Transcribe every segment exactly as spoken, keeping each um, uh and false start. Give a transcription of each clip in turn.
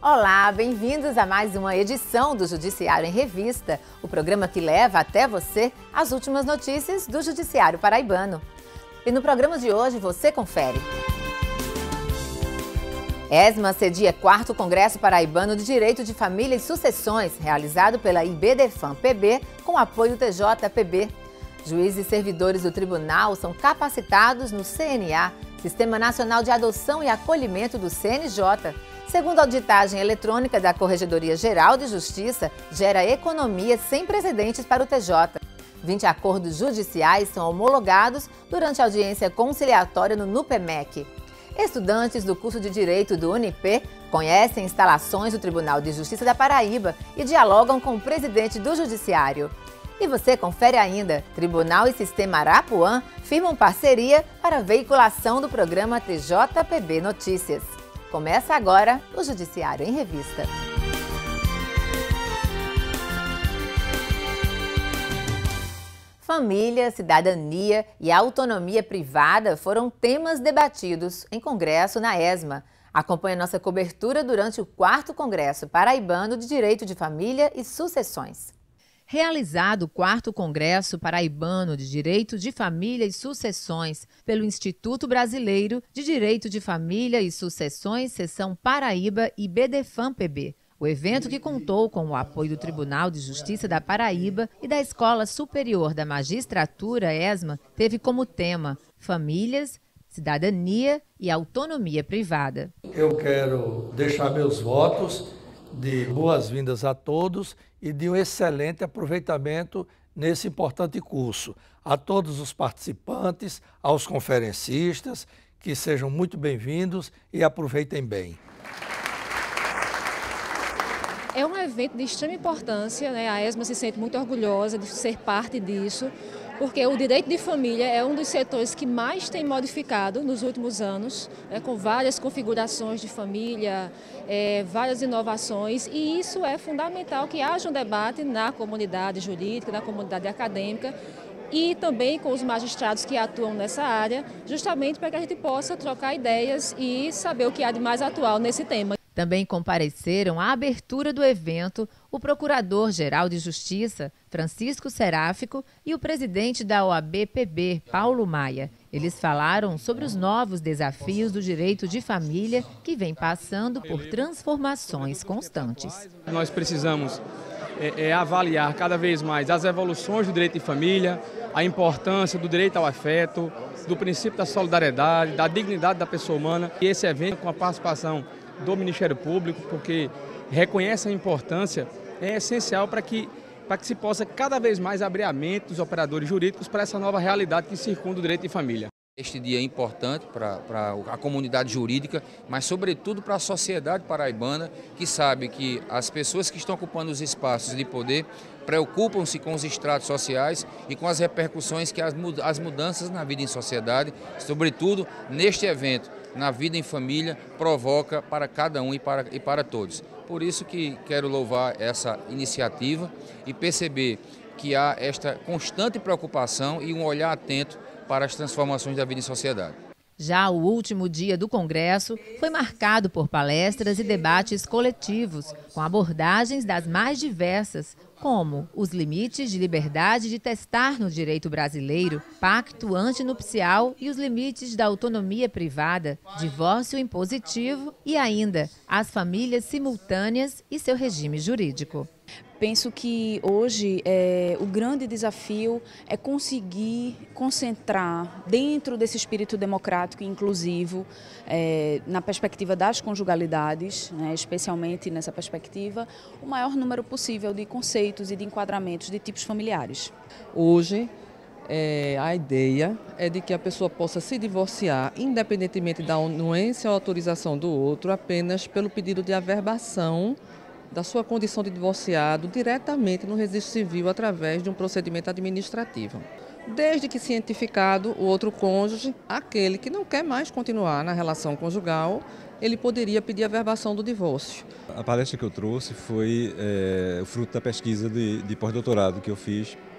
Olá, bem-vindos a mais uma edição do Judiciário em Revista, o programa que leva até você as últimas notícias do Judiciário paraibano. E no programa de hoje você confere. ESMA cedia quarto Congresso Paraibano de Direito de Família e Sucessões, realizado pela IBDFAM-P B, com apoio T J P B. Juízes e servidores do tribunal são capacitados no C N A, Sistema Nacional de Adoção e Acolhimento do C N J. Segundo a auditagem eletrônica da Corregedoria Geral de Justiça, gera economia sem precedentes para o T J. vinte acordos judiciais são homologados durante a audiência conciliatória no NUPEMEC. Estudantes do curso de Direito do Unip conhecem instalações do Tribunal de Justiça da Paraíba e dialogam com o presidente do Judiciário. E você confere ainda, Tribunal e Sistema Arapuã firmam parceria para a veiculação do programa T J P B Notícias. Começa agora o Judiciário em Revista. Família, cidadania e autonomia privada foram temas debatidos em congresso na ESMA. Acompanhe nossa cobertura durante o quarto Congresso Paraibano de Direito de Família e Sucessões. Realizado o quarto Congresso Paraibano de Direito de Família e Sucessões pelo Instituto Brasileiro de Direito de Família e Sucessões, Seção Paraíba e IBDFAM-P B. O evento, que contou com o apoio do Tribunal de Justiça da Paraíba e da Escola Superior da Magistratura, ESMA, teve como tema Famílias, Cidadania e Autonomia Privada. Eu quero deixar meus votos de boas-vindas a todos e de um excelente aproveitamento nesse importante curso. A todos os participantes, aos conferencistas, que sejam muito bem-vindos e aproveitem bem. É um evento de extrema importância, né? A ESMA se sente muito orgulhosa de ser parte disso, porque o direito de família é um dos setores que mais tem modificado nos últimos anos, né, com várias configurações de família, é, várias inovações, e isso é fundamental que haja um debate na comunidade jurídica, na comunidade acadêmica, e também com os magistrados que atuam nessa área, justamente para que a gente possa trocar ideias e saber o que há de mais atual nesse tema. Também compareceram à abertura do evento o Procurador-Geral de Justiça, Francisco Seráfico, e o presidente da O A B-P B, Paulo Maia. Eles falaram sobre os novos desafios do direito de família, que vem passando por transformações constantes. Nós precisamos é, é, avaliar cada vez mais as evoluções do direito de família, a importância do direito ao afeto, do princípio da solidariedade, da dignidade da pessoa humana. E esse evento, com a participação do Ministério Público, porque reconhece a importância, é essencial para que, para que se possa cada vez mais abrir a mente dos operadores jurídicos para essa nova realidade que circunda o direito de família. Este dia é importante para, para a comunidade jurídica, mas sobretudo para a sociedade paraibana, que sabe que as pessoas que estão ocupando os espaços de poder preocupam-se com os estratos sociais e com as repercussões que as, as mudanças na vida em sociedade, sobretudo neste evento, na vida em família, provoca para cada um e para, e para todos. Por isso que quero louvar essa iniciativa e perceber que há esta constante preocupação e um olhar atento para as transformações da vida em sociedade. Já o último dia do Congresso foi marcado por palestras e debates coletivos, com abordagens das mais diversas, como os limites de liberdade de testar no direito brasileiro, pacto antinupcial e os limites da autonomia privada, divórcio impositivo e ainda as famílias simultâneas e seu regime jurídico. Penso que hoje é, o grande desafio é conseguir concentrar dentro desse espírito democrático e inclusivo, é, na perspectiva das conjugalidades, né, especialmente nessa perspectiva, o maior número possível de conceitos e de enquadramentos de tipos familiares. Hoje, é, a ideia é de que a pessoa possa se divorciar, independentemente da anuência ou autorização do outro, apenas pelo pedido de averbação da sua condição de divorciado diretamente no registro civil através de um procedimento administrativo. Desde que cientificado o outro cônjuge, aquele que não quer mais continuar na relação conjugal, ele poderia pedir a averbação do divórcio. A palestra que eu trouxe foi é, o fruto da pesquisa de, de pós-doutorado que eu fiz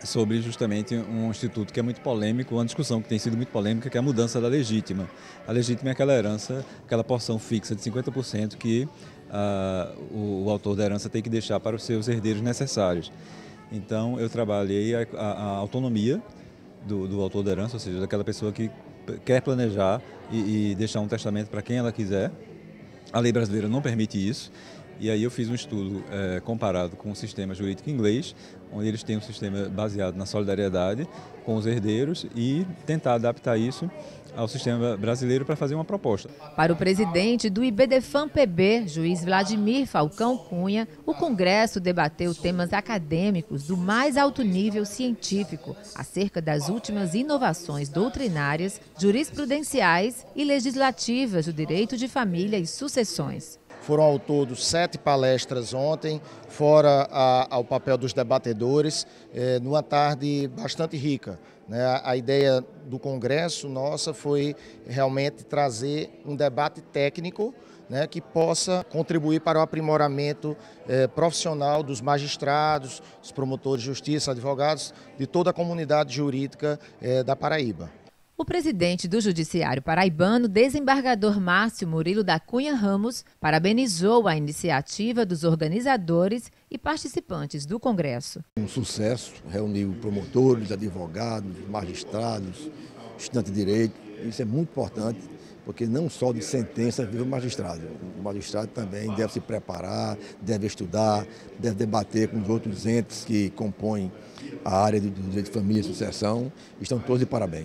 sobre justamente um instituto que é muito polêmico, uma discussão que tem sido muito polêmica, que é a mudança da legítima. A legítima é aquela herança, aquela porção fixa de cinquenta por cento que uh, o, o autor da herança tem que deixar para os seus herdeiros necessários. Então, eu trabalhei a, a, a autonomia do, do autor da herança, ou seja, daquela pessoa que quer planejar e, e deixar um testamento para quem ela quiser. A lei brasileira não permite isso. E aí eu fiz um estudo é, comparado com o sistema jurídico inglês, onde eles têm um sistema baseado na solidariedade com os herdeiros e tentar adaptar isso ao sistema brasileiro para fazer uma proposta. Para o presidente do IBDFAM-P B, juiz Vladimir Falcão Cunha, o Congresso debateu temas acadêmicos do mais alto nível científico acerca das últimas inovações doutrinárias, jurisprudenciais e legislativas do direito de família e sucessões. Foram ao todo sete palestras ontem, fora a, ao papel dos debatedores, eh, numa tarde bastante rica. Né? A, a ideia do Congresso nossa foi realmente trazer um debate técnico, né, que possa contribuir para o aprimoramento eh, profissional dos magistrados, dos promotores de justiça, advogados, de toda a comunidade jurídica eh, da Paraíba. O presidente do Judiciário Paraibano, desembargador Márcio Murilo da Cunha Ramos, parabenizou a iniciativa dos organizadores e participantes do Congresso. Um sucesso, reuniu promotores, advogados, magistrados, estudantes de direito. Isso é muito importante, porque não só de sentença vive o magistrado. O magistrado também deve se preparar, deve estudar, deve debater com os outros entes que compõem a área do direito de família e sucessão. Estão todos de parabéns.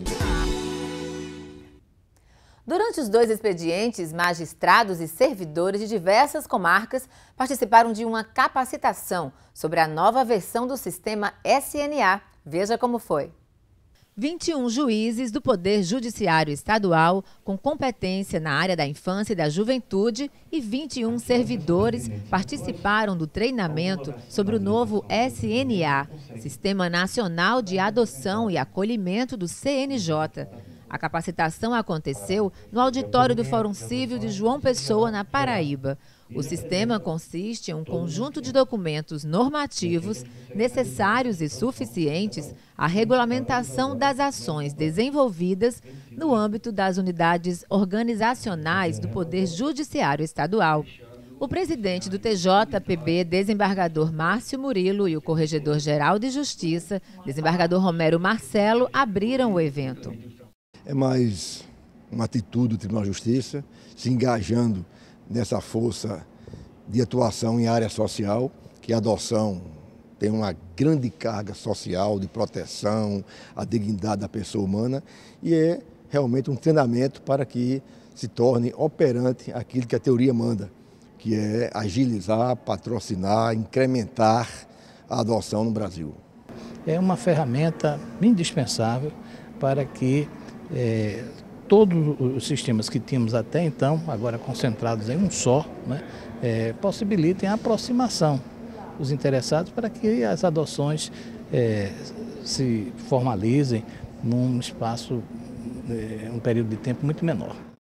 Durante os dois expedientes, magistrados e servidores de diversas comarcas participaram de uma capacitação sobre a nova versão do sistema S N A. Veja como foi. vinte e um juízes do Poder Judiciário Estadual com competência na área da infância e da juventude e vinte e um servidores participaram do treinamento sobre o novo S N A, Sistema Nacional de Adoção e Acolhimento do C N J. A capacitação aconteceu no auditório do Fórum Civil de João Pessoa, na Paraíba. O sistema consiste em um conjunto de documentos normativos necessários e suficientes à regulamentação das ações desenvolvidas no âmbito das unidades organizacionais do Poder Judiciário Estadual. O presidente do T J P B, desembargador Márcio Murilo, e o corregedor-geral de Justiça, desembargador Romero Marcelo, abriram o evento. É mais uma atitude do Tribunal de Justiça, se engajando nessa força de atuação em área social, que a adoção tem uma grande carga social de proteção, a dignidade da pessoa humana, e é realmente um treinamento para que se torne operante aquilo que a teoria manda, que é agilizar, patrocinar, incrementar a adoção no Brasil. É uma ferramenta indispensável para que é, todos os sistemas que tínhamos até então, agora concentrados em um só, né, é, possibilitem a aproximação dos interessados para que as adoções é, se formalizem num espaço, é, um período de tempo muito menor.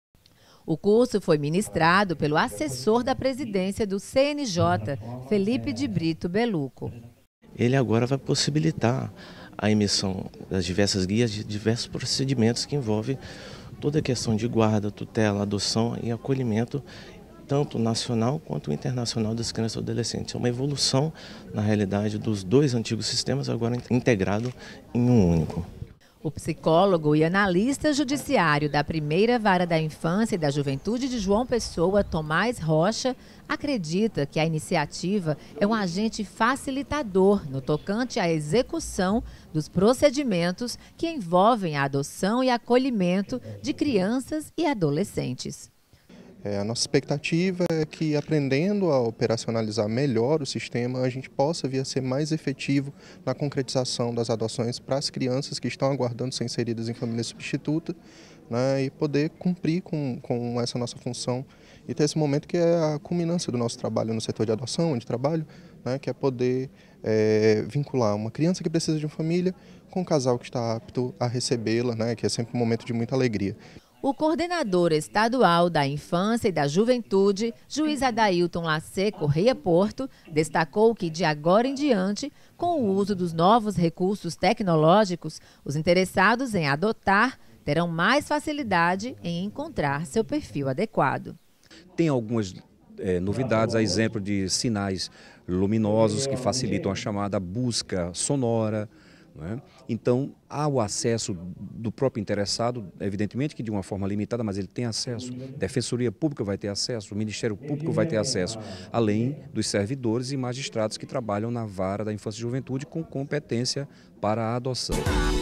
O curso foi ministrado pelo assessor da presidência do C N J, Felipe de Brito Beluco. Ele agora vai possibilitar a emissão das diversas guias de diversos procedimentos que envolvem toda a questão de guarda, tutela, adoção e acolhimento, tanto nacional quanto internacional das crianças e adolescentes. É uma evolução, na realidade, dos dois antigos sistemas, agora integrado em um único. O psicólogo e analista judiciário da primeira vara da infância e da juventude de João Pessoa, Tomás Rocha, acredita que a iniciativa é um agente facilitador no tocante à execução dos procedimentos que envolvem a adoção e acolhimento de crianças e adolescentes. É, a nossa expectativa é que, aprendendo a operacionalizar melhor o sistema, a gente possa vir a ser mais efetivo na concretização das adoções para as crianças que estão aguardando ser inseridas em família substituta, né, e poder cumprir com, com essa nossa função e ter esse momento que é a culminância do nosso trabalho no setor de adoção, de trabalho, né, que é poder é, vincular uma criança que precisa de uma família com um casal que está apto a recebê-la, né, que é sempre um momento de muita alegria. O coordenador estadual da Infância e da Juventude, juiz Adailton Lacê Correia Porto, destacou que de agora em diante, com o uso dos novos recursos tecnológicos, os interessados em adotar terão mais facilidade em encontrar seu perfil adequado. Tem algumas é, novidades, a exemplo de sinais luminosos que facilitam a chamada busca sonora. Né? Então, há o acesso do próprio interessado, evidentemente que de uma forma limitada, mas ele tem acesso. A Defensoria Pública vai ter acesso, o Ministério Público vai ter acesso, além dos servidores e magistrados que trabalham na vara da infância e juventude com competência para a adoção.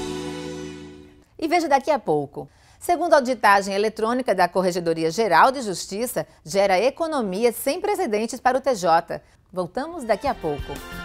E veja daqui a pouco. Segundo a auditagem eletrônica da Corregedoria Geral de Justiça, gera economias sem precedentes para o T J. Voltamos daqui a pouco.